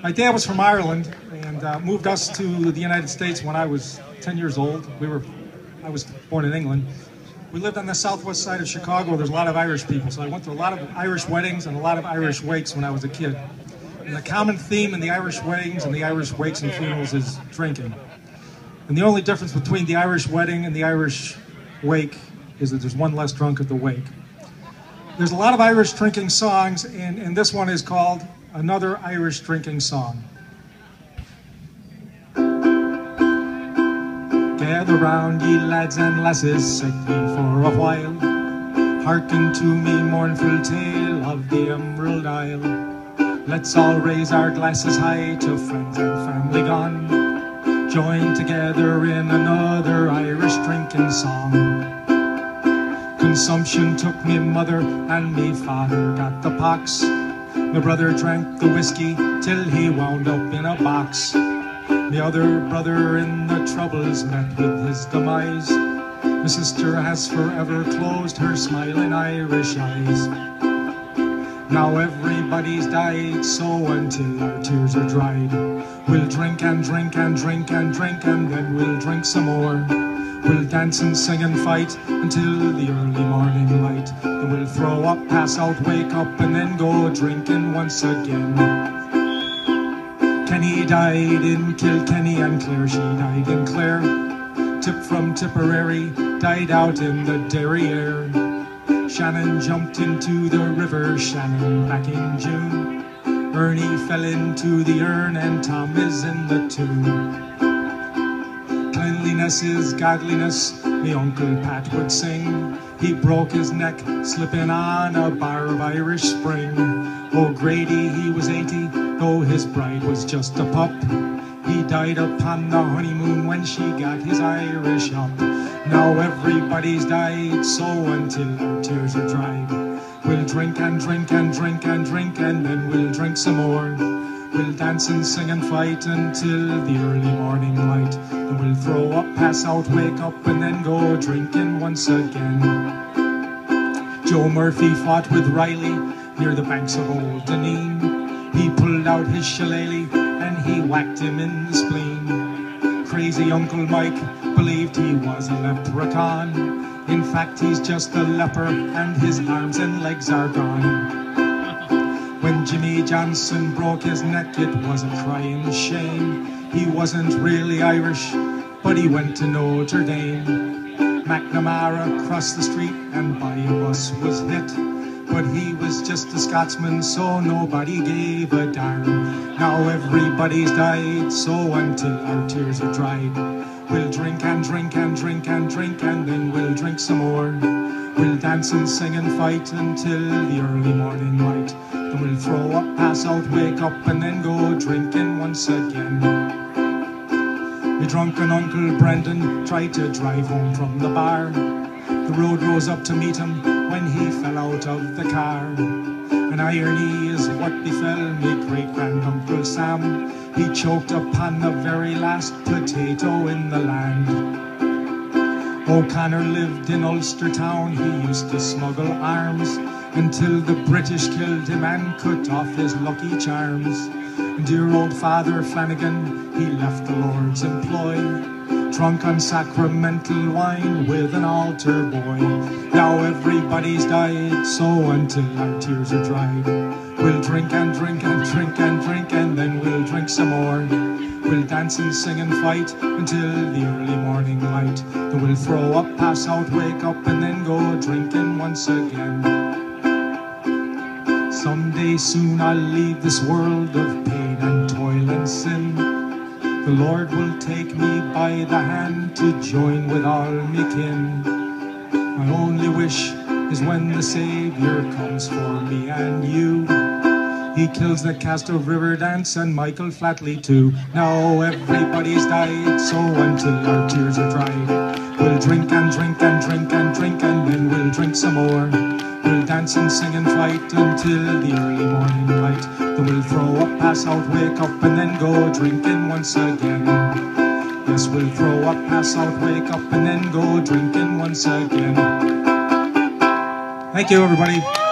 My dad was from Ireland and moved us to the United States when I was 10 years old. I was born in England. We lived on the southwest side of Chicago. There's a lot of Irish people, so I went to a lot of Irish weddings and a lot of Irish wakes when I was a kid. And the common theme in the Irish weddings and the Irish wakes and funerals is drinking. And the only difference between the Irish wedding and the Irish wake is that there's one less drunk at the wake. There's a lot of Irish drinking songs, and this one is called Anudder Irish Drinking Song. Gather round, ye lads and lasses, sit ye for a while. Hearken to me mournful tale of the Emerald Isle. Let's all raise our glasses high to friends and family gone. Join together in another Irish drinking song. Consumption took me mother and me father got the pox. My brother drank the whiskey till he wound up in a box. The other brother in the troubles met with his demise. My sister has forever closed her smiling Irish eyes. Now everybody's died, so until our tears are dried, we'll drink and drink and drink and drink, and then we'll drink some more. We'll dance and sing and fight until the early morning light. Then we'll throw up, pass out, wake up, and then go drinking once again. Kenny died in Kilkenny and Clare, she died in Clare. Tip from Tipperary died out in the Derriere. Shannon jumped into the river Shannon back in June. Ernie fell into the urn and Tom is in the tomb. Cleanliness is godliness, me Uncle Pat would sing. He broke his neck slipping on a bar of Irish Spring. O'Grady, he was 80, though his bride was just a pup. He died upon the honeymoon when she got his Irish up. Now everybody's died, so until our tears are dried, we'll drink and drink and drink and drink, and then we'll drink some more. We'll dance and sing and fight until the early morning light. Then we'll throw up, pass out, wake up, and then go drinking once again. Joe Murphy fought with Riley near the banks of Old Deneen. He pulled out his shillelagh and he whacked him in the spleen. Crazy Uncle Mike believed he was a leprechaun. In fact, he's just a leper and his arms and legs are gone. When Jimmy Johnson broke his neck, it was a crying shame. He wasn't really Irish, but he went to Notre Dame. McNamara crossed the street and by a bus was hit, but he was just a Scotsman, so nobody gave a darn. Now everybody's died, so until our tears are dried, we'll drink and drink and drink and drink, and then we'll drink some more. We'll dance and sing and fight until the early morning light. Then we'll throw up, pass out, wake up, and then go drinking once again. My drunken Uncle Brendan tried to drive home from the bar. The road rose up to meet him when he fell out of the car. And irony is what befell me great-granduncle Sam. He choked upon the very last potato in the land. O'Connor lived in Ulster town, he used to smuggle arms until the British killed him and cut off his lucky charms. And dear old Father Flanagan, he left the Lord's employ, drunk on sacramental wine with an altar boy. Now everybody's died, so until our tears are dried, we'll drink and drink and drink and drink, and then we'll drink some more. We'll dance and sing and fight until the early morning light. Then we'll throw up, pass out, wake up, and then go drinking once again. Someday soon I'll leave this world of pain and toil and sin. The Lord will take me by the hand to join with all me kin. My only wish is when the Saviour comes for me and you. He kills the cast of Riverdance and Michael Flatley too. Now everybody's died, so until our tears are dried, we'll drink and drink and drink and drink, and then we'll drink some more. We'll dance and sing and fight until the early morning light. Then we'll throw up, pass out, wake up, and then go drinking once again. Yes, we'll throw up, pass out, wake up, and then go drinking once again. Thank you, everybody.